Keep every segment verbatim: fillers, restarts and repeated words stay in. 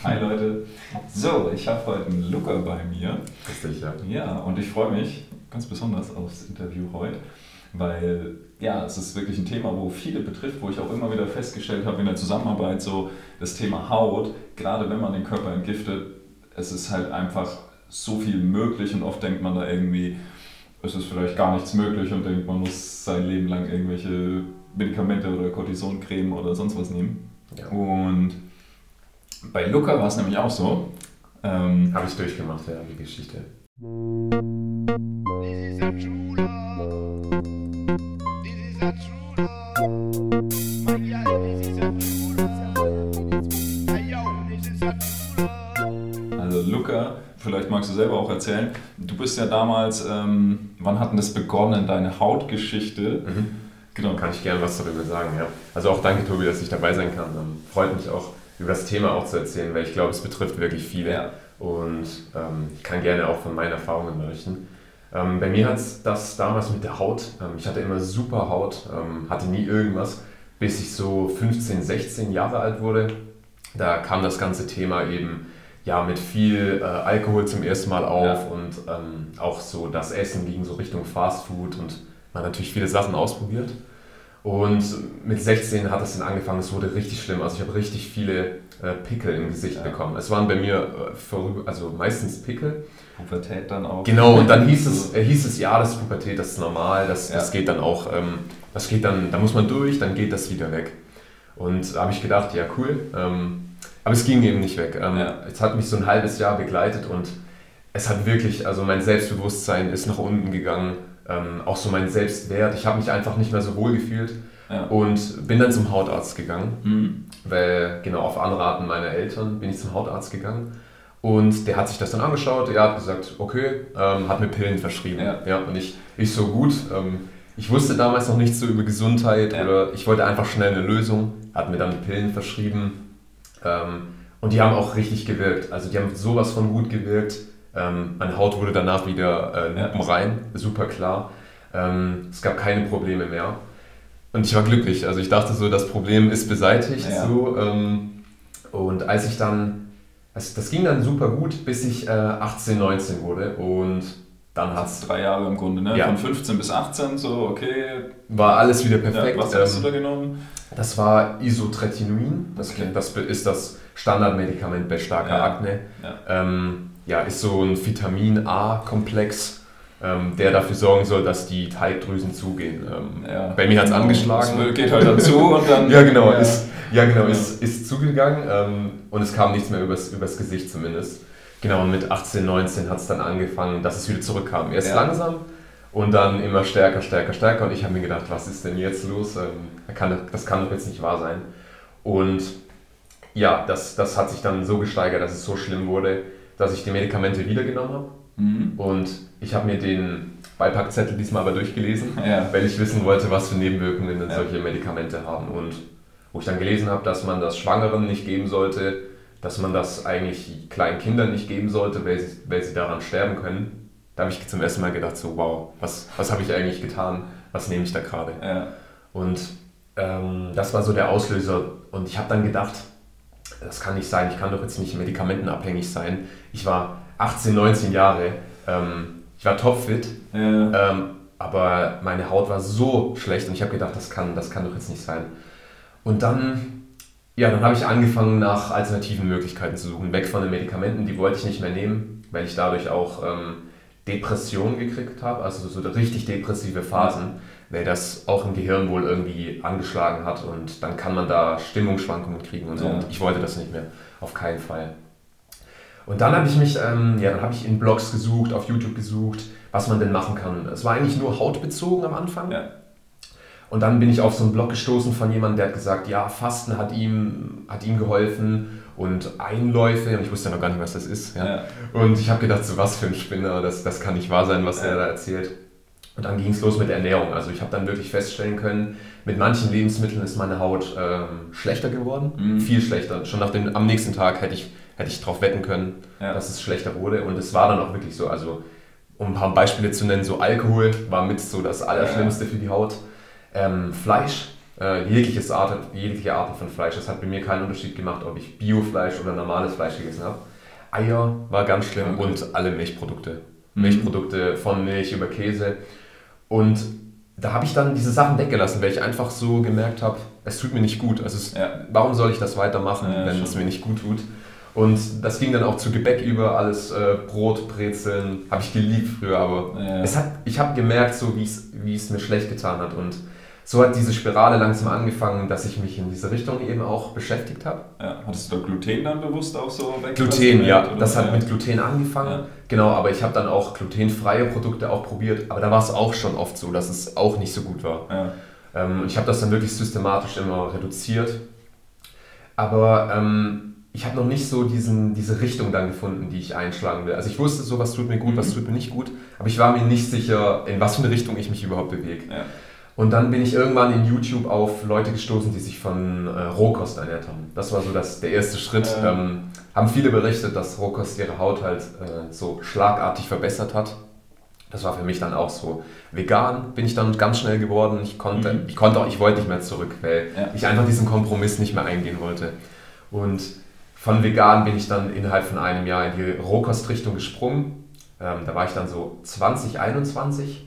Hi Leute. So, ich habe heute einen Luca bei mir. Richtig, ja. Ja, und ich freue mich ganz besonders aufs Interview heute, weil ja, es ist wirklich ein Thema, wo viele betrifft, wo ich auch immer wieder festgestellt habe in der Zusammenarbeit, so das Thema Haut, gerade wenn man den Körper entgiftet, es ist halt einfach so viel möglich und oft denkt man da irgendwie, es ist vielleicht gar nichts möglich und denkt, man muss sein Leben lang irgendwelche Medikamente oder Cortisoncreme oder sonst was nehmen. Ja. Und bei Luca war es nämlich auch so. Ähm, Habe ich durchgemacht, ja, die Geschichte. Also Luca, vielleicht magst du selber auch erzählen, du bist ja damals, ähm, wann hat denn das begonnen, deine Hautgeschichte? Mhm. Genau, kann ich gerne was darüber sagen, ja. Also auch danke, Tobi, dass ich dabei sein kann. Ähm, freut mich auch, über das Thema auch zu erzählen, weil ich glaube, es betrifft wirklich viele. Ja. Und ähm, ich kann gerne auch von meinen Erfahrungen berichten. Ähm, bei mir hat es das damals mit der Haut, ähm, ich hatte immer super Haut, ähm, hatte nie irgendwas, bis ich so fünfzehn, sechzehn Jahre alt wurde. Da kam das ganze Thema eben ja, mit viel äh, Alkohol zum ersten Mal auf, ja. Und ähm, auch so das Essen ging so Richtung Fast Food und man hat natürlich viele Sachen ausprobiert. Und mit sechzehn hat es dann angefangen, es wurde richtig schlimm. Also ich habe richtig viele äh, Pickel im Gesicht ja. bekommen. Es waren bei mir äh, vorüber, also meistens Pickel. Pubertät dann auch. Genau, und dann hieß es, äh, hieß es ja, das ist Pubertät, das ist normal, das, ja. das geht dann auch, ähm, das geht dann, da muss man durch, dann geht das wieder weg. Und da habe ich gedacht, ja cool, ähm, aber es ging eben nicht weg. Ähm, ja. Es hat mich so ein halbes Jahr begleitet und es hat wirklich, also mein Selbstbewusstsein ist nach unten gegangen. Ähm, auch so mein Selbstwert. Ich habe mich einfach nicht mehr so wohl gefühlt ja. und bin dann zum Hautarzt gegangen, mhm. weil genau auf Anraten meiner Eltern bin ich zum Hautarzt gegangen und der hat sich das dann angeschaut, er hat gesagt, okay, ähm, hat mir Pillen verschrieben. Ja. Ja, und ich, ich so gut, ähm, ich wusste damals noch nichts so über Gesundheit ja. oder ich wollte einfach schnell eine Lösung, hat mir dann Pillen verschrieben ähm, und die haben auch richtig gewirkt, also die haben sowas von gut gewirkt. Ähm, meine Haut wurde danach wieder äh, lupenrein, super klar. Ähm, es gab keine Probleme mehr. Und ich war glücklich. Also ich dachte so, das Problem ist beseitigt. Ja. So, ähm, und als ich dann, also das ging dann super gut, bis ich äh, achtzehn, neunzehn wurde. Und dann hat es... Drei Jahre im Grunde, ne? Ja. Von fünfzehn bis achtzehn, so okay. War alles wieder perfekt. Ja, was hast du da genommen? Das war Isotretinoin. Das, okay. das ist das Standardmedikament bei starker ja. Akne. Ja. Ähm, Ja, ist so ein Vitamin-A-Komplex, ähm, der dafür sorgen soll, dass die Teigdrüsen zugehen. Ähm, ja. Bei mir hat es angeschlagen. Das geht halt dazu und dann... ja, genau, ja. Ist, ja, genau ja. Ist, ist zugegangen ähm, und es kam nichts mehr übers, übers Gesicht zumindest. Genau, und mit achtzehn, neunzehn hat es dann angefangen, dass es wieder zurückkam. Erst ja. langsam und dann immer stärker, stärker, stärker. Und ich habe mir gedacht, was ist denn jetzt los? Ähm, kann, das kann doch jetzt nicht wahr sein. Und ja, das, das hat sich dann so gesteigert, dass es so schlimm wurde, dass ich die Medikamente wieder genommen habe mhm. und ich habe mir den Beipackzettel diesmal aber durchgelesen, ja. weil ich wissen wollte, was für Nebenwirkungen denn ja. solche Medikamente haben und wo ich dann gelesen habe, dass man das Schwangeren nicht geben sollte, dass man das eigentlich kleinen Kindern nicht geben sollte, weil sie, weil sie daran sterben können. Da habe ich zum ersten Mal gedacht, so wow, was, was habe ich eigentlich getan, was nehme ich da gerade? Ja. Und ähm, das war so der Auslöser und ich habe dann gedacht, das kann nicht sein, ich kann doch jetzt nicht medikamentenabhängig sein. Ich war achtzehn, neunzehn Jahre, ähm, ich war topfit, ja. ähm, aber meine Haut war so schlecht und ich habe gedacht, das kann, das kann doch jetzt nicht sein. Und dann, ja, dann habe ich angefangen, nach alternativen Möglichkeiten zu suchen, weg von den Medikamenten, die wollte ich nicht mehr nehmen, weil ich dadurch auch ähm, Depressionen gekriegt habe, also so richtig depressive Phasen, ja. weil das auch im Gehirn wohl irgendwie angeschlagen hat und dann kann man da Stimmungsschwankungen kriegen und so. Ja. Und ich wollte das nicht mehr, auf keinen Fall. Und dann habe ich mich, ähm, ja, dann habe ich in Blogs gesucht, auf YouTube gesucht, was man denn machen kann. Es war eigentlich nur hautbezogen am Anfang. Ja. Und dann bin ich auf so einen Blog gestoßen von jemandem, der hat gesagt, ja, Fasten hat ihm, hat ihm geholfen und Einläufe, und ich wusste ja noch gar nicht, was das ist. Ja. Ja. Und ich habe gedacht, so was für ein Spinner, das, das kann nicht wahr sein, was ja. er da erzählt. Und dann ging es los mit der Ernährung. Also ich habe dann wirklich feststellen können, mit manchen Lebensmitteln ist meine Haut ähm, schlechter geworden, mhm. viel schlechter. Schon nach dem, am nächsten Tag hätte ich, hätte ich darauf wetten können, ja. dass es schlechter wurde. Und es war dann auch wirklich so. Also um ein paar Beispiele zu nennen, so Alkohol war mit so das Allerschlimmste ja. für die Haut. Ähm, Fleisch, äh, jegliches Art, jegliche Arten von Fleisch. Es hat bei mir keinen Unterschied gemacht, ob ich Biofleisch oder normales Fleisch gegessen habe. Eier war ganz schlimm okay. und alle Milchprodukte. Mhm. Milchprodukte von Milch über Käse. Und da habe ich dann diese Sachen weggelassen, weil ich einfach so gemerkt habe, es tut mir nicht gut. Also es, ja. warum soll ich das weitermachen, ja, wenn schon. es mir nicht gut tut? Und das ging dann auch zu Gebäck über, alles äh, Brot, Brezeln, habe ich geliebt früher, aber ja. es hat, ich habe gemerkt, so wie es mir schlecht getan hat. Und so hat diese Spirale langsam angefangen, dass ich mich in diese Richtung eben auch beschäftigt habe. Ja. Hattest du da Gluten dann bewusst auch so weg? Gluten, ja. Oder? Das hat ja. mit Gluten angefangen. Ja. Genau, aber ich habe dann auch glutenfreie Produkte auch probiert. Aber da war es auch schon oft so, dass es auch nicht so gut war. Ja. Ähm, ich habe das dann wirklich systematisch immer reduziert. Aber ähm, ich habe noch nicht so diesen, diese Richtung dann gefunden, die ich einschlagen will. Also ich wusste so, was tut mir gut, was tut mir nicht gut. Aber ich war mir nicht sicher, in was für eine Richtung ich mich überhaupt bewege. Ja. Und dann bin ich irgendwann in YouTube auf Leute gestoßen, die sich von äh, Rohkost ernährt haben. Das war so das, der erste Schritt. Äh. Ähm, haben viele berichtet, dass Rohkost ihre Haut halt äh, so schlagartig verbessert hat. Das war für mich dann auch so. Vegan bin ich dann ganz schnell geworden. Ich konnte, mhm. ich konnte auch, ich wollte nicht mehr zurück, weil ja. ich einfach diesen Kompromiss nicht mehr eingehen wollte. Und von vegan bin ich dann innerhalb von einem Jahr in die Rohkostrichtung gesprungen. Ähm, da war ich dann so zwanzig einundzwanzig.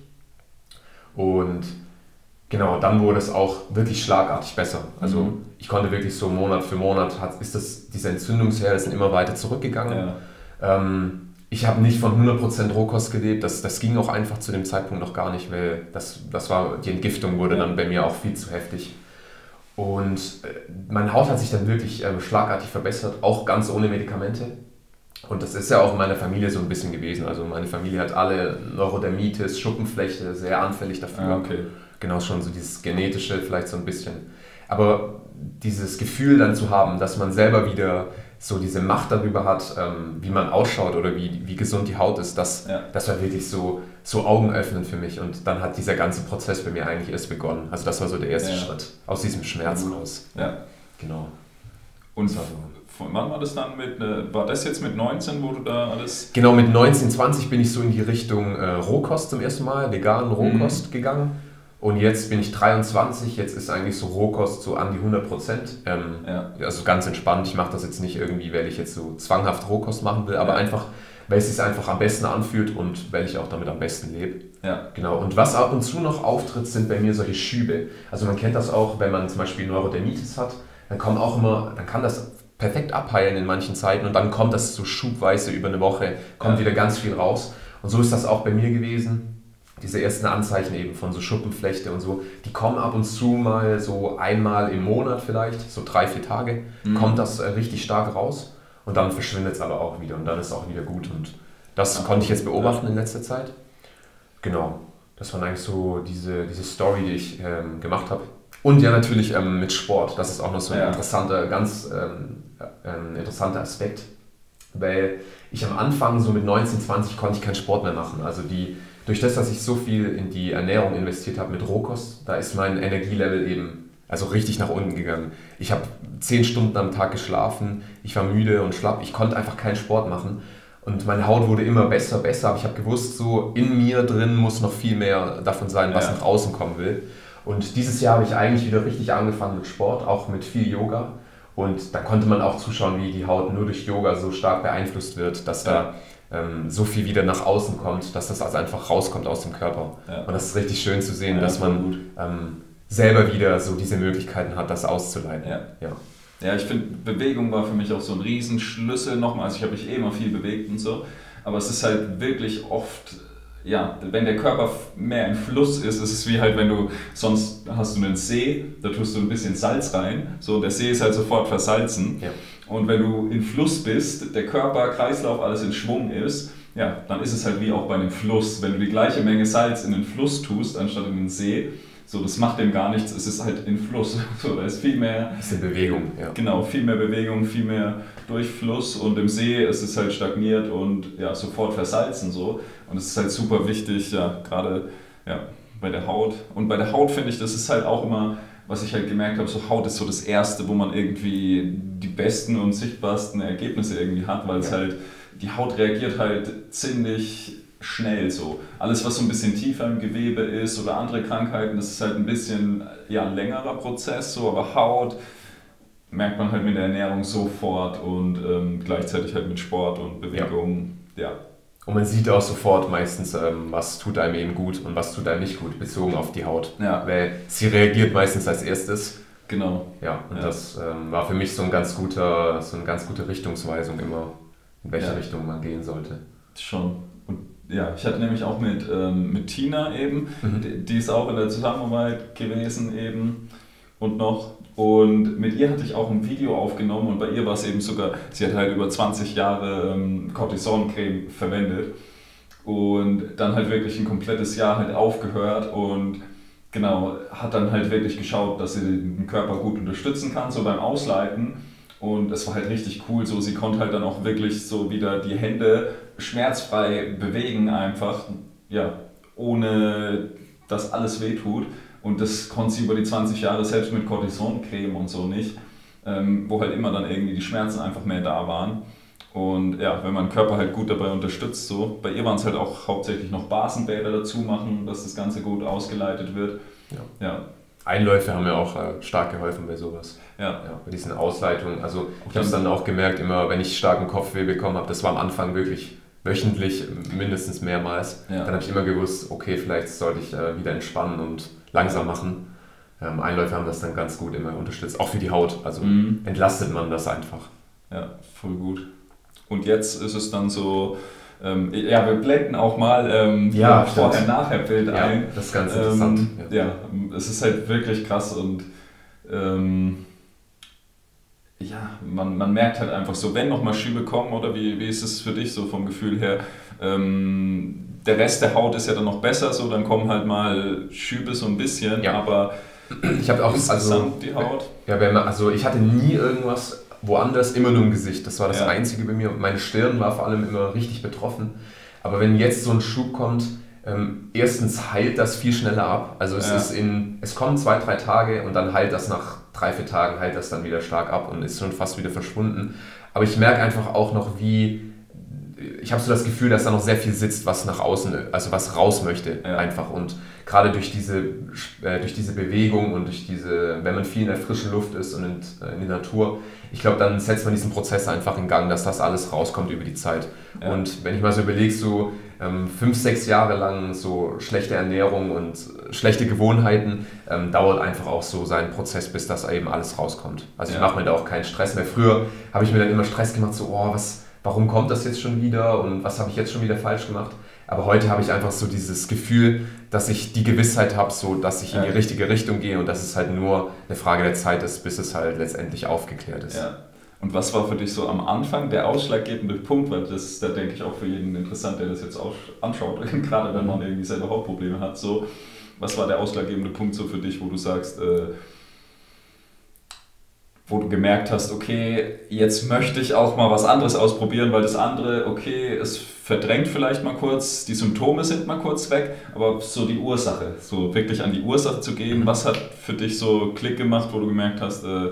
Und genau, dann wurde es auch wirklich schlagartig besser. Also mhm. ich konnte wirklich so Monat für Monat, hat, ist das, diese Entzündungsherde sind immer weiter zurückgegangen. Ja. Ähm, ich habe nicht von hundert Prozent Rohkost gelebt, das, das ging auch einfach zu dem Zeitpunkt noch gar nicht, weil das, das war, die Entgiftung wurde dann bei mir auch viel zu heftig. Und äh, meine Haut hat sich dann wirklich ähm, schlagartig verbessert, auch ganz ohne Medikamente. Und das ist ja auch in meiner Familie so ein bisschen gewesen. Also meine Familie hat alle Neurodermitis, Schuppenflechte, sehr anfällig dafür. Ah, okay. Genau, schon so dieses Genetische vielleicht so ein bisschen. Aber dieses Gefühl dann zu haben, dass man selber wieder so diese Macht darüber hat, ähm, wie man ausschaut oder wie, wie gesund die Haut ist, das, ja. das war wirklich so, so augenöffnend für mich. Und dann hat dieser ganze Prozess bei mir eigentlich erst begonnen. Also das war so der erste ja. Schritt, aus diesem Schmerz raus. Ja. Genau. Und so. Von wann war das dann mit, war das jetzt mit neunzehn, wo du da alles... Genau, mit neunzehn, zwanzig bin ich so in die Richtung äh, Rohkost zum ersten Mal, vegan Rohkost mhm. gegangen. Und jetzt bin ich dreiundzwanzig, jetzt ist eigentlich so Rohkost so an die hundert Prozent. Ähm, ja. Also ganz entspannt, ich mache das jetzt nicht irgendwie, weil ich jetzt so zwanghaft Rohkost machen will, aber ja. einfach, weil es sich einfach am besten anfühlt und weil ich auch damit am besten lebe. Ja. Genau. Und was ab und zu noch auftritt, sind bei mir solche Schübe. Also man kennt das auch, wenn man zum Beispiel Neurodermitis hat, dann kommen auch immer, dann kann das perfekt abheilen in manchen Zeiten und dann kommt das so schubweise über eine Woche, kommt ja. wieder ganz viel raus. Und so ist das auch bei mir gewesen. Diese ersten Anzeichen eben von so Schuppenflechte und so, die kommen ab und zu mal so einmal im Monat vielleicht, so drei, vier Tage, mhm. kommt das äh, richtig stark raus und dann verschwindet es aber auch wieder und dann ist es auch wieder gut. Und das ja. konnte ich jetzt beobachten ja. in letzter Zeit. Genau, das war eigentlich so diese, diese Story, die ich ähm, gemacht habe. Und ja, natürlich ähm, mit Sport, das ist auch noch so ein ja. interessanter, ganz ähm, ähm, interessanter Aspekt, weil ich am Anfang so mit neunzehn, zwanzig konnte ich keinen Sport mehr machen. Also die, durch das, dass ich so viel in die Ernährung investiert habe mit Rohkost, da ist mein Energielevel eben also richtig nach unten gegangen. Ich habe zehn Stunden am Tag geschlafen, ich war müde und schlapp, ich konnte einfach keinen Sport machen. Und meine Haut wurde immer besser, besser, aber ich habe gewusst, so in mir drin muss noch viel mehr davon sein, was ja. nach außen kommen will. Und dieses Jahr habe ich eigentlich wieder richtig angefangen mit Sport, auch mit viel Yoga. Und da konnte man auch zuschauen, wie die Haut nur durch Yoga so stark beeinflusst wird, dass ja. da ähm, so viel wieder nach außen kommt, dass das also einfach rauskommt aus dem Körper. Ja. Und das ist richtig schön zu sehen, ja, dass man ähm, selber wieder so diese Möglichkeiten hat, das auszuleiten. Ja, ja. ja ich finde, Bewegung war für mich auch so ein Riesenschlüssel nochmal. Also ich habe mich eh immer viel bewegt und so, aber es ist halt wirklich oft... Ja, wenn der Körper mehr im Fluss ist, ist es wie halt, wenn du, sonst hast du einen See, da tust du ein bisschen Salz rein, so, der See ist halt sofort versalzen. Ja. Und wenn du im Fluss bist, der Körper, Kreislauf, alles in Schwung ist, ja, dann ist es halt wie auch bei einem Fluss. Wenn du die gleiche Menge Salz in den Fluss tust, anstatt in den See, so, das macht dem gar nichts, es ist halt in Fluss. So, da ist viel mehr... Das ist Bewegung, ja. Genau, viel mehr Bewegung, viel mehr Durchfluss und im See ist es halt stagniert und ja, sofort versalzen so. Und es ist halt super wichtig, ja, gerade ja, bei der Haut. Und bei der Haut finde ich, das ist halt auch immer, was ich halt gemerkt habe, so Haut ist so das Erste, wo man irgendwie die besten und sichtbarsten Ergebnisse irgendwie hat, weil es ja. halt, die Haut reagiert halt ziemlich schnell so. Alles, was so ein bisschen tiefer im Gewebe ist oder andere Krankheiten, das ist halt ein bisschen ja, ein längerer Prozess, so, aber Haut merkt man halt mit der Ernährung sofort und ähm, gleichzeitig halt mit Sport und Bewegung, ja. ja. Und man sieht auch sofort meistens, ähm, was tut einem eben gut und was tut einem nicht gut, bezogen auf die Haut. Ja. Weil sie reagiert meistens als erstes. Genau. Ja, und ja. das ähm, war für mich so, ein ganz guter, so eine ganz gute Richtungsweisung immer, in welche ja. Richtung man gehen sollte. Schon. Und ja, ich hatte nämlich auch mit, ähm, mit Tina eben, mhm. die, die ist auch in der Zusammenarbeit gewesen eben und noch. Und mit ihr hatte ich auch ein Video aufgenommen und bei ihr war es eben sogar, sie hat halt über zwanzig Jahre ähm, Cortisoncreme verwendet und dann halt wirklich ein komplettes Jahr halt aufgehört und genau, hat dann halt wirklich geschaut, dass sie den Körper gut unterstützen kann, so beim Ausleiten. Und es war halt richtig cool, so sie konnte halt dann auch wirklich so wieder die Hände schmerzfrei bewegen einfach, ja, ohne dass alles wehtut. Und das konnte sie über die zwanzig Jahre selbst mit Cortisoncreme und so nicht, ähm, wo halt immer dann irgendwie die Schmerzen einfach mehr da waren. Und ja, wenn man den Körper halt gut dabei unterstützt, so. Bei ihr waren es halt auch hauptsächlich noch Basenbäder dazu machen, dass das Ganze gut ausgeleitet wird. Ja. Ja. Einläufe haben mir auch äh, stark geholfen bei sowas. Ja. Ja, bei diesen Ausleitungen. Also ich habe es dann auch gemerkt, immer wenn ich starken Kopfweh bekommen habe, das war am Anfang wirklich wöchentlich, mindestens mehrmals. Ja. Dann habe ich immer gewusst, okay, vielleicht sollte ich äh, wieder entspannen und langsam machen. Ähm, Einläufe haben das dann ganz gut immer unterstützt, auch für die Haut. Also mhm. entlastet man das einfach. Ja, voll gut. Und jetzt ist es dann so, ähm, ja, wir blenden auch mal ähm, ja, Vorher-Nachher-Bild ja, ein. Das ist ganz interessant. Ähm, ja. ja, es ist halt wirklich krass und ähm, ja, man, man merkt halt einfach so, wenn nochmal Schübe kommen, oder wie, wie ist es für dich so vom Gefühl her, ähm, der Rest der Haut ist ja dann noch besser, so dann kommen halt mal Schübe so ein bisschen, ja. aber ich habe auch also die Haut. Ja, wenn man, also ich hatte nie irgendwas woanders, immer nur im Gesicht. Das war das ja. Einzige bei mir. Meine Stirn war vor allem immer richtig betroffen. Aber wenn jetzt so ein Schub kommt, ähm, erstens heilt das viel schneller ab. Also es ja. ist in, es kommen zwei, drei Tage und dann heilt das nach drei, vier Tagen heilt das dann wieder stark ab und ist schon fast wieder verschwunden. Aber ich merke einfach auch noch, wie ich habe so das Gefühl, dass da noch sehr viel sitzt, was nach außen, also was raus möchte ja. einfach. Und gerade durch diese, äh, durch diese Bewegung und durch diese, wenn man viel in der frischen Luft ist und in, äh, in der Natur, ich glaube, dann setzt man diesen Prozess einfach in Gang, dass das alles rauskommt über die Zeit. Ja. Und wenn ich mal so überlege, so ähm, fünf, sechs Jahre lang so schlechte Ernährung und schlechte Gewohnheiten, ähm, dauert einfach auch so seinen Prozess, bis das eben alles rauskommt. Also ja. ich mache mir da auch keinen Stress mehr. Früher habe ich mir dann immer Stress gemacht, so, oh, was... Warum kommt das jetzt schon wieder und was habe ich jetzt schon wieder falsch gemacht? Aber heute habe ich einfach so dieses Gefühl, dass ich die Gewissheit habe, so, dass ich in die richtige Richtung gehe und dass es halt nur eine Frage der Zeit ist, bis es halt letztendlich aufgeklärt ist. Ja. Und was war für dich so am Anfang der ausschlaggebende Punkt? Weil das ist, da denke ich, auch für jeden interessant, der das jetzt anschaut, gerade wenn man irgendwie selber Hautprobleme hat. So, was war der ausschlaggebende Punkt so für dich, wo du sagst, äh, wo du gemerkt hast, okay, jetzt möchte ich auch mal was anderes ausprobieren, weil das andere, okay, es verdrängt vielleicht mal kurz, die Symptome sind mal kurz weg, aber so die Ursache, so wirklich an die Ursache zu gehen, was hat für dich so Klick gemacht, wo du gemerkt hast, äh,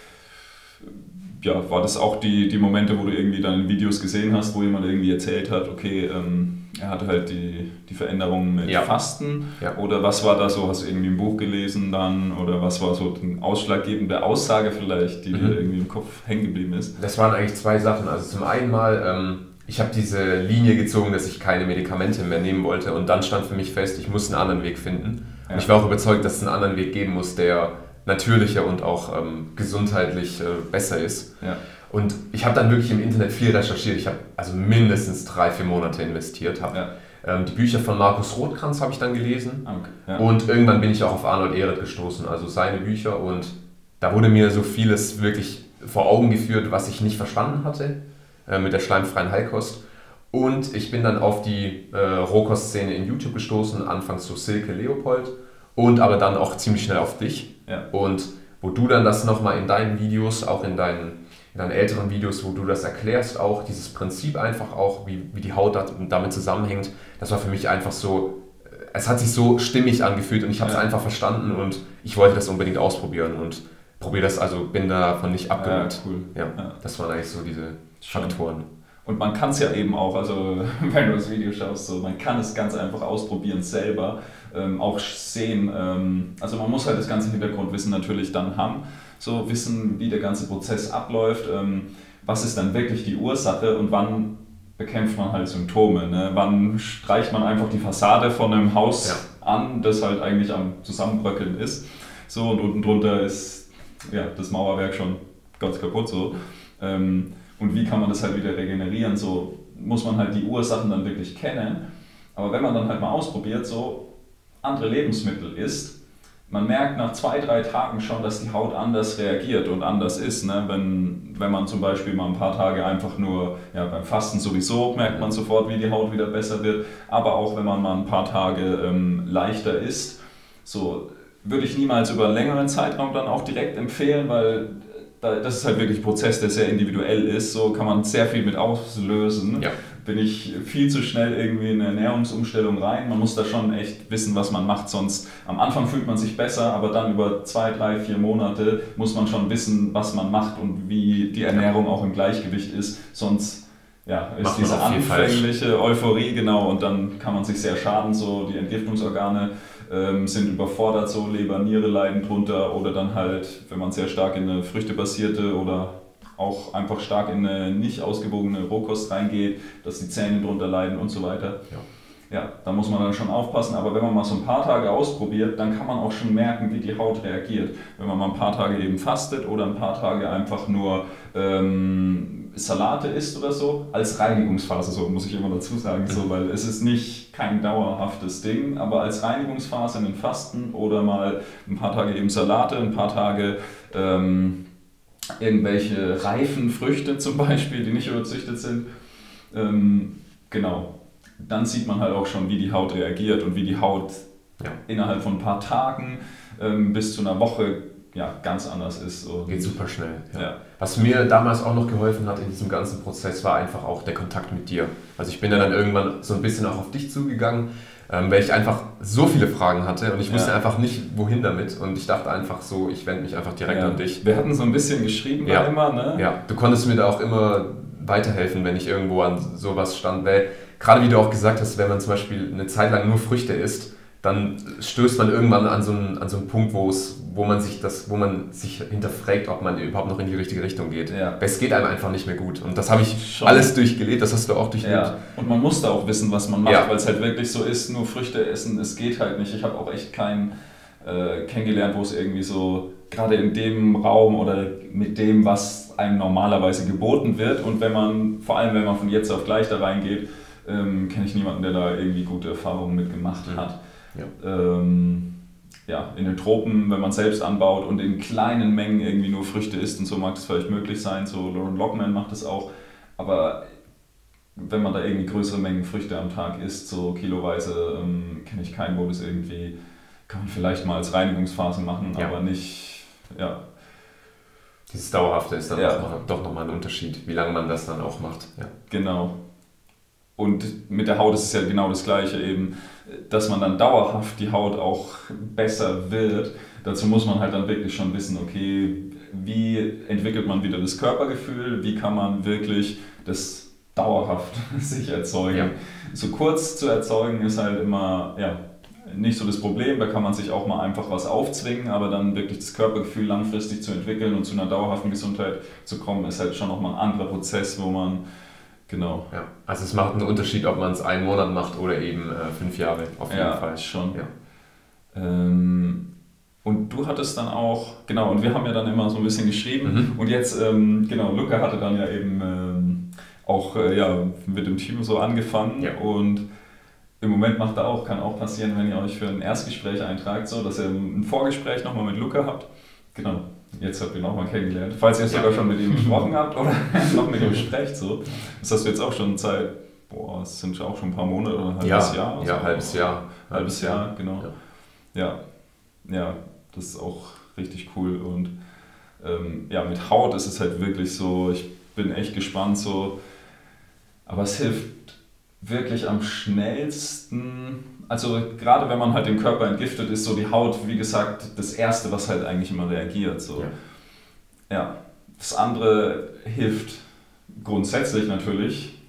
ja, war das auch die, die Momente, wo du irgendwie dann Videos gesehen hast, wo jemand irgendwie erzählt hat, okay, ähm, er hatte halt die, die Veränderungen mit ja. Fasten ja. oder was war da so, hast du irgendwie ein Buch gelesen dann oder was war so eine ausschlaggebende Aussage vielleicht, die mhm. dir irgendwie im Kopf hängen geblieben ist? Das waren eigentlich zwei Sachen. Also zum einen mal, ähm, ich habe diese Linie gezogen, dass ich keine Medikamente mehr nehmen wollte und dann stand für mich fest, ich muss einen anderen Weg finden. Ja. Und ich war auch überzeugt, dass es einen anderen Weg geben muss, der natürlicher und auch ähm, gesundheitlich äh, besser ist. Ja. Und ich habe dann wirklich im Internet viel recherchiert. Ich habe also mindestens drei, vier Monate investiert. Hab, ja. ähm, die Bücher von Markus Rothkranz habe ich dann gelesen. Okay. Ja. Und irgendwann bin ich auch auf Arnold Ehret gestoßen, also seine Bücher. Und da wurde mir so vieles wirklich vor Augen geführt, was ich nicht verstanden hatte äh, mit der schleimfreien Heilkost. Und ich bin dann auf die äh, Rohkostszene in YouTube gestoßen, anfangs so Silke Leopold und aber dann auch ziemlich schnell auf dich. Ja. Und wo du dann das nochmal in deinen Videos, auch in deinen, in deinen älteren Videos, wo du das erklärst, auch dieses Prinzip einfach auch, wie, wie die Haut damit zusammenhängt, das war für mich einfach so, es hat sich so stimmig angefühlt und ich habe es ja. einfach verstanden und ich wollte das unbedingt ausprobieren und probiere das, also bin davon nicht abgeneigt. Ja, cool. Ja, ja. Das waren eigentlich so diese Faktoren. Und man kann es ja eben auch, also wenn du das Video schaust, so, man kann es ganz einfach ausprobieren selber, ähm, auch sehen. Ähm, also man muss halt das ganze Hintergrundwissen natürlich dann haben, so wissen, wie der ganze Prozess abläuft, ähm, was ist dann wirklich die Ursache und wann bekämpft man halt Symptome. Ne? Wann streicht man einfach die Fassade von einem Haus ja. an, das halt eigentlich am Zusammenbröckeln ist. So, und unten drunter ist ja, das Mauerwerk schon ganz kaputt. So. Ähm, Und wie kann man das halt wieder regenerieren? So muss man halt die Ursachen dann wirklich kennen. Aber wenn man dann halt mal ausprobiert, so andere Lebensmittel isst, man merkt nach zwei, drei Tagen schon, dass die Haut anders reagiert und anders ist. Ne? Wenn, wenn man zum Beispiel mal ein paar Tage einfach nur, ja, beim Fasten sowieso merkt man sofort, wie die Haut wieder besser wird. Aber auch wenn man mal ein paar Tage ähm, leichter isst, so würde ich niemals über einen längeren Zeitraum dann auch direkt empfehlen, weil das ist halt wirklich ein Prozess, der sehr individuell ist, so kann man sehr viel mit auslösen. Ja. Bin ich viel zu schnell irgendwie in eine Ernährungsumstellung rein, man muss da schon echt wissen, was man macht, sonst am Anfang fühlt man sich besser, aber dann über zwei, drei, vier Monate muss man schon wissen, was man macht und wie die Ernährung auch im Gleichgewicht ist, sonst ja, ist diese anfängliche Euphorie, genau, und dann kann man sich sehr schaden, so die Entgiftungsorgane ähm, sind überfordert, so Leber, Niere leiden drunter oder dann halt, wenn man sehr stark in eine früchtebasierte oder auch einfach stark in eine nicht ausgewogene Rohkost reingeht, dass die Zähne drunter leiden und so weiter. Ja. Ja, da muss man dann schon aufpassen, aber wenn man mal so ein paar Tage ausprobiert, dann kann man auch schon merken, wie die Haut reagiert. Wenn man mal ein paar Tage eben fastet oder ein paar Tage einfach nur ähm, Salate isst oder so, als Reinigungsphase, so muss ich immer dazu sagen, so, weil es ist nicht kein dauerhaftes Ding, aber als Reinigungsphase in den Fasten oder mal ein paar Tage eben Salate, ein paar Tage ähm, irgendwelche reifen Früchte zum Beispiel, die nicht überzüchtet sind, ähm, genau. Dann sieht man halt auch schon, wie die Haut reagiert und wie die Haut ja. innerhalb von ein paar Tagen ähm, bis zu einer Woche ja, ganz anders ist. Und geht super schnell. Ja. Ja. Was mir damals auch noch geholfen hat in diesem ganzen Prozess, war einfach auch der Kontakt mit dir. Also ich bin ja dann irgendwann so ein bisschen auch auf dich zugegangen, ähm, weil ich einfach so viele Fragen hatte und ich wusste ja. einfach nicht, wohin damit. Und ich dachte einfach so, ich wende mich einfach direkt ja. an dich. Wir hatten so ein bisschen geschrieben ja. da immer, ne? Ja, du konntest mir da auch immer weiterhelfen, wenn ich irgendwo an sowas stand, weil gerade wie du auch gesagt hast, wenn man zum Beispiel eine Zeit lang nur Früchte isst, dann stößt man irgendwann an so einen, an so einen Punkt, wo es, wo man sich das, wo man sich hinterfragt, ob man überhaupt noch in die richtige Richtung geht. Ja. Weil es geht einem einfach nicht mehr gut. Und das habe ich schon alles durchgelebt, das hast du auch durchlebt. Ja. Und man muss da auch wissen, was man macht, ja. weil es halt wirklich so ist, nur Früchte essen, es geht halt nicht. Ich habe auch echt keinen äh, kennengelernt, wo es irgendwie so, gerade in dem Raum oder mit dem, was einem normalerweise geboten wird. Und wenn man, vor allem wenn man von jetzt auf gleich da reingeht, ähm, kenne ich niemanden, der da irgendwie gute Erfahrungen mitgemacht mhm. hat. Ja. Ähm, ja, in den Tropen, wenn man selbst anbaut und in kleinen Mengen irgendwie nur Früchte isst und so, mag das vielleicht möglich sein. So Lauren Lockman macht das auch. Aber wenn man da irgendwie größere Mengen Früchte am Tag isst, so kiloweise, ähm, kenne ich keinen, wo das irgendwie, kann man vielleicht mal als Reinigungsphase machen, ja. aber nicht, ja. Dieses Dauerhafte ist dann ja. auch noch, doch nochmal ein Unterschied, wie lange man das dann auch macht. Ja. Genau. Und mit der Haut ist es ja genau das Gleiche eben, dass man dann dauerhaft die Haut auch besser wird. Dazu muss man halt dann wirklich schon wissen, okay, wie entwickelt man wieder das Körpergefühl, wie kann man wirklich das dauerhaft sich erzeugen. Ja. So kurz zu erzeugen ist halt immer ja, nicht so das Problem, da kann man sich auch mal einfach was aufzwingen, aber dann wirklich das Körpergefühl langfristig zu entwickeln und zu einer dauerhaften Gesundheit zu kommen, ist halt schon nochmal ein anderer Prozess, wo man genau. Ja, also es macht einen Unterschied, ob man es einen Monat macht oder eben äh, fünf Jahre, auf jeden ja, Fall. schon. Ja. Ähm, und du hattest dann auch, genau, und wir haben ja dann immer so ein bisschen geschrieben mhm. und jetzt, ähm, genau, Luca hatte dann ja eben ähm, auch äh, ja, mit dem Team so angefangen ja. und im Moment macht er auch, kann auch passieren, wenn ihr euch für ein Erstgespräch eintragt, so, dass ihr ein Vorgespräch nochmal mit Luca habt. Genau. Jetzt habt ihr ihn auch mal kennengelernt. Falls ihr ja. sogar schon mit ihm gesprochen habt oder noch mit ihm sprecht. So. Das hast du jetzt auch schon Zeit, boah, es sind auch schon ein paar Monate oder ein halbes ja, Jahr. Ja, halbes Jahr. Halbes Jahr, Jahr genau. Ja. ja, ja, das ist auch richtig cool. Und ähm, ja, mit Haut ist es halt wirklich so, ich bin echt gespannt so, aber es hilft wirklich am schnellsten. Also gerade wenn man halt den Körper entgiftet, ist so die Haut, wie gesagt, das Erste, was halt eigentlich immer reagiert. So. Ja. ja. Das andere hilft grundsätzlich natürlich,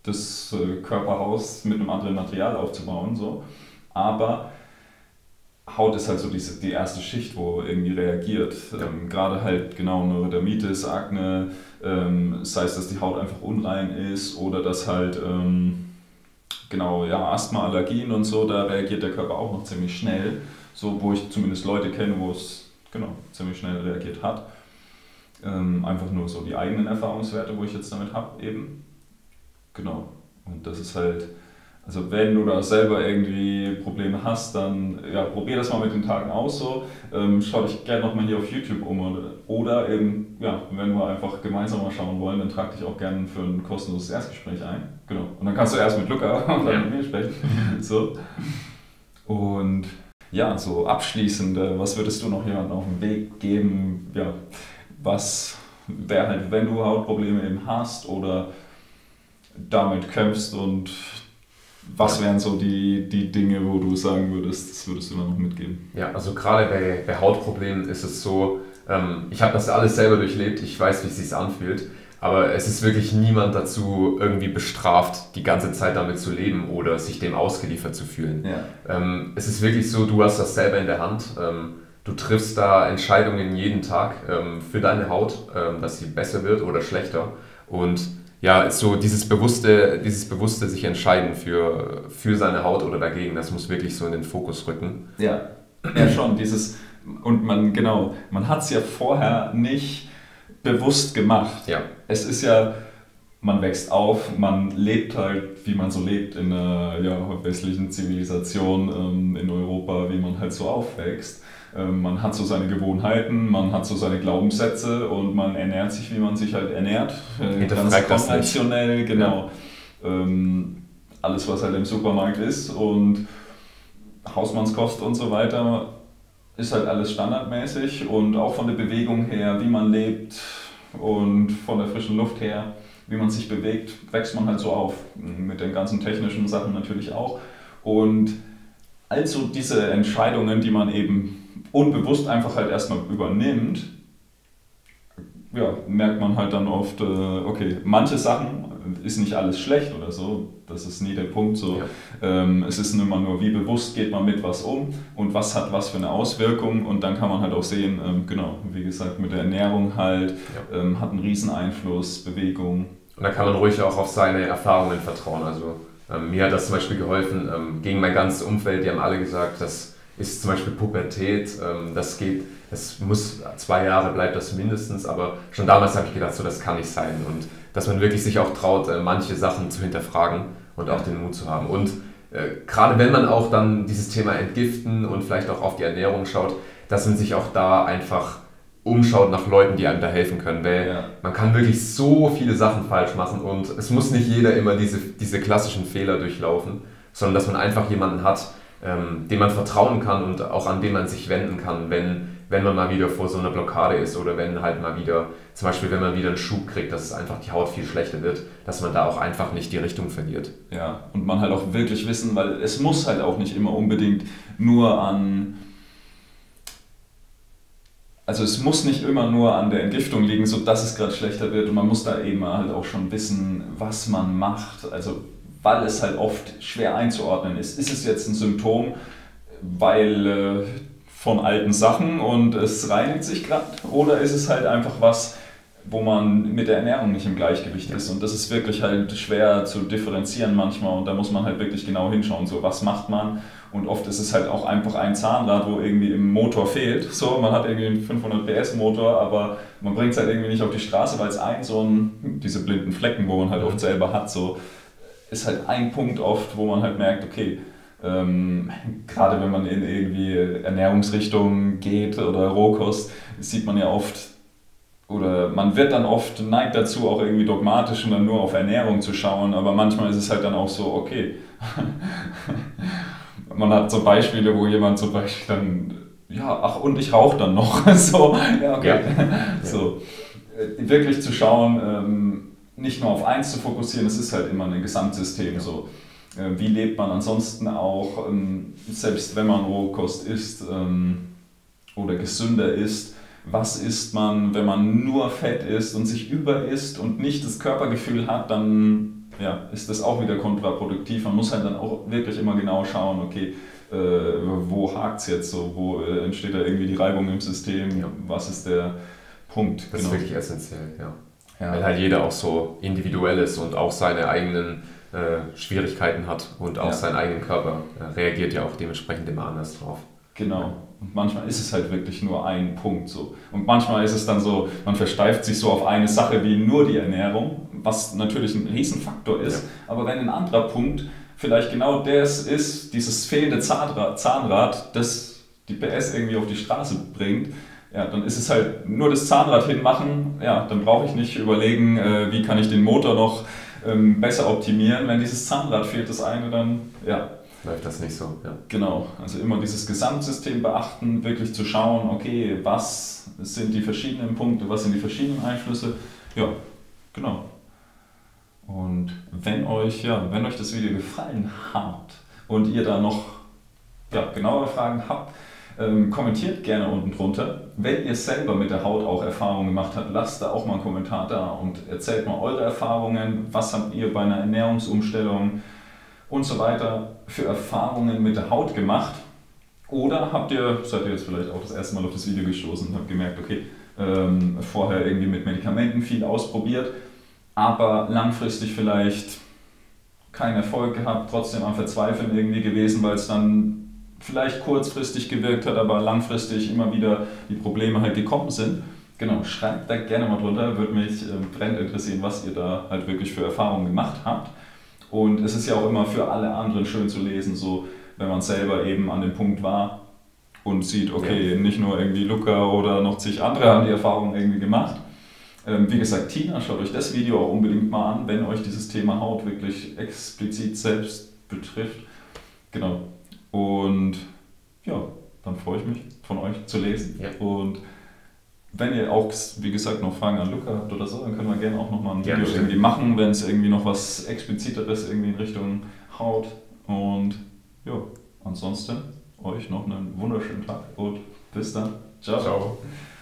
das äh, Körperhaus mit einem anderen Material aufzubauen, so. Aber Haut ist halt so diese, die erste Schicht, wo irgendwie reagiert. Ja. Ähm, gerade halt genau Neurodermitis, Akne, ähm, sei es, dass die Haut einfach unrein ist oder dass halt ähm, genau, ja, Asthma, Allergien und so, da reagiert der Körper auch noch ziemlich schnell. So, wo ich zumindest Leute kenne, wo es genau ziemlich schnell reagiert hat. Ähm, einfach nur so die eigenen Erfahrungswerte, wo ich jetzt damit habe, eben. Genau. Und das ist halt. Also wenn du da selber irgendwie Probleme hast, dann ja, probier das mal mit den Tagen aus so. Ähm, schau dich gerne nochmal hier auf YouTube um oder, oder eben, ja, wenn wir einfach gemeinsam mal schauen wollen, dann trag dich auch gerne für ein kostenloses Erstgespräch ein. Genau. Und dann kannst du erst mit Luca und dann mit mir sprechen. So. Und ja, so abschließend, was würdest du noch jemandem auf den Weg geben? Ja, was wäre halt, wenn du Hautprobleme eben hast oder damit kämpfst und was wären so die, die Dinge, wo du sagen würdest, das würdest du dann noch mitgeben? Ja, also gerade bei, bei Hautproblemen ist es so, ähm, ich habe das alles selber durchlebt, ich weiß, wie es sich anfühlt, aber es ist wirklich niemand dazu irgendwie bestraft, die ganze Zeit damit zu leben oder sich dem ausgeliefert zu fühlen. Ja. Ähm, es ist wirklich so, du hast das selber in der Hand, ähm, du triffst da Entscheidungen jeden Tag ähm, für deine Haut, ähm, dass sie besser wird oder schlechter und ja, so dieses bewusste, dieses bewusste sich entscheiden für, für seine Haut oder dagegen, das muss wirklich so in den Fokus rücken. Ja, ja schon, dieses, und man, genau, man hat es ja vorher nicht bewusst gemacht. Ja. Es ist ja, man wächst auf, man lebt halt, wie man so lebt in einer ja, westlichen Zivilisation ähm, in Europa, wie man halt so aufwächst. Man hat so seine Gewohnheiten, man hat so seine Glaubenssätze und man ernährt sich, wie man sich halt ernährt. Ganz konventionell, genau. Ja. Ähm, alles, was halt im Supermarkt ist und Hausmannskost und so weiter, ist halt alles standardmäßig und auch von der Bewegung her, wie man lebt und von der frischen Luft her, wie man sich bewegt, wächst man halt so auf. Mit den ganzen technischen Sachen natürlich auch. Und also diese Entscheidungen, die man eben unbewusst einfach halt erstmal übernimmt, ja, merkt man halt dann oft, okay, manche Sachen ist nicht alles schlecht oder so, das ist nie der Punkt so. Ja. Ähm, es ist immer nur, wie bewusst geht man mit was um und was hat was für eine Auswirkung und dann kann man halt auch sehen, ähm, genau, wie gesagt, mit der Ernährung halt, ja. ähm, hat einen riesen Einfluss, Bewegung. Und da kann man ruhig auch auf seine Erfahrungen vertrauen, also ähm, mir hat das zum Beispiel geholfen, ähm, gegen mein ganzes Umfeld, die haben alle gesagt, das ist zum Beispiel Pubertät, ähm, das geht, das muss, zwei Jahre bleibt das mindestens, aber schon damals habe ich gedacht, so das kann nicht sein und dass man wirklich sich auch traut, äh, manche Sachen zu hinterfragen und auch den Mut zu haben. Und äh, gerade wenn man auch dann dieses Thema Entgiften und vielleicht auch auf die Ernährung schaut, dass man sich auch da einfach umschaut nach Leuten, die einem da helfen können, weil ja. man kann wirklich so viele Sachen falsch machen und es muss nicht jeder immer diese, diese klassischen Fehler durchlaufen, sondern dass man einfach jemanden hat, ähm, dem man vertrauen kann und auch an den man sich wenden kann, wenn, wenn man mal wieder vor so einer Blockade ist oder wenn halt mal wieder, zum Beispiel wenn man wieder einen Schub kriegt, dass es einfach die Haut viel schlechter wird, dass man da auch einfach nicht die Richtung verliert. Ja, und man halt auch wirklich wissen, weil es muss halt auch nicht immer unbedingt nur an... Also es muss nicht immer nur an der Entgiftung liegen, so dass es gerade schlechter wird und man muss da eben halt auch schon wissen, was man macht, also weil es halt oft schwer einzuordnen ist. Ist es jetzt ein Symptom, weil äh, von alten Sachen und es reinigt sich gerade oder ist es halt einfach was, wo man mit der Ernährung nicht im Gleichgewicht ist und das ist wirklich halt schwer zu differenzieren manchmal und da muss man halt wirklich genau hinschauen, so was macht man. Und oft ist es halt auch einfach ein Zahnrad, wo irgendwie im Motor fehlt. So, man hat irgendwie einen fünfhundert P S Motor, aber man bringt es halt irgendwie nicht auf die Straße, weil es ein so ein, diese blinden Flecken, wo man halt oft selber hat, so ist halt ein Punkt oft, wo man halt merkt, okay, ähm, gerade wenn man in irgendwie Ernährungsrichtung geht oder Rohkost, sieht man ja oft, oder man wird dann oft neigt dazu, auch irgendwie dogmatisch und dann nur auf Ernährung zu schauen, aber manchmal ist es halt dann auch so, okay, man hat so Beispiele, wo jemand zum Beispiel dann, ja, ach und ich rauche dann noch, so, ja, okay, ja. So, wirklich zu schauen, ähm, nicht nur auf eins zu fokussieren, es ist halt immer ein Gesamtsystem, ja. So, äh, wie lebt man ansonsten auch, ähm, selbst wenn man Rohkost isst ähm, oder gesünder isst, was isst man, wenn man nur Fett isst und sich überisst und nicht das Körpergefühl hat, dann ja, ist das auch wieder kontraproduktiv. Man muss halt dann auch wirklich immer genau schauen, okay, äh, wo hakt es jetzt so, wo äh, entsteht da irgendwie die Reibung im System, ja. Was ist der Punkt? Das genau. ist wirklich essentiell, ja. ja. Weil halt jeder auch so individuell ist und auch seine eigenen äh, Schwierigkeiten hat und auch ja. seinen eigenen Körper äh, reagiert ja auch dementsprechend immer anders drauf. Genau. Und manchmal ist es halt wirklich nur ein Punkt so. Und manchmal ist es dann so, man versteift sich so auf eine Sache wie nur die Ernährung, was natürlich ein Riesenfaktor ist. Ja. Aber wenn ein anderer Punkt vielleicht genau das ist, dieses fehlende Zahnrad, Zahnrad, das die P S irgendwie auf die Straße bringt, ja, dann ist es halt nur das Zahnrad hinmachen, ja, dann brauche ich nicht überlegen, äh, wie kann ich den Motor noch ähm, besser optimieren. Wenn dieses Zahnrad fehlt, das eine, dann, ja, läuft das nicht so, ja. Genau, also immer dieses Gesamtsystem beachten, wirklich zu schauen, okay, was sind die verschiedenen Punkte, was sind die verschiedenen Einflüsse, ja, genau. Und wenn euch, ja, wenn euch das Video gefallen hat und ihr da noch ja, genauere Fragen habt, ähm, kommentiert gerne unten drunter. Wenn ihr selber mit der Haut auch Erfahrungen gemacht habt, lasst da auch mal einen Kommentar da und erzählt mal eure Erfahrungen, was habt ihr bei einer Ernährungsumstellung und so weiter für Erfahrungen mit der Haut gemacht. Oder habt ihr, seid ihr jetzt vielleicht auch das erste Mal auf das Video gestoßen und habt gemerkt, okay, ähm, vorher irgendwie mit Medikamenten viel ausprobiert, aber langfristig vielleicht keinen Erfolg gehabt, trotzdem am Verzweifeln irgendwie gewesen, weil es dann vielleicht kurzfristig gewirkt hat, aber langfristig immer wieder die Probleme halt gekommen sind. Genau, schreibt da gerne mal drunter, würde mich äh, brennend interessieren, was ihr da halt wirklich für Erfahrungen gemacht habt. Und es ist ja auch immer für alle anderen schön zu lesen, so wenn man selber eben an dem Punkt war und sieht, okay, ja. Nicht nur irgendwie Luca oder noch zig andere haben die Erfahrungen irgendwie gemacht. Ähm, wie gesagt, Tina, schaut euch das Video auch unbedingt mal an, wenn euch dieses Thema Haut wirklich explizit selbst betrifft. Genau. Und ja, dann freue ich mich, von euch zu lesen. Ja. Und wenn ihr auch, wie gesagt, noch Fragen an Luca habt oder so, dann können wir gerne auch nochmal ein Video ja, irgendwie machen, wenn es irgendwie noch was Expliziteres irgendwie in Richtung Haut. Und ja, ansonsten euch noch einen wunderschönen Tag und bis dann. Ciao. Ciao.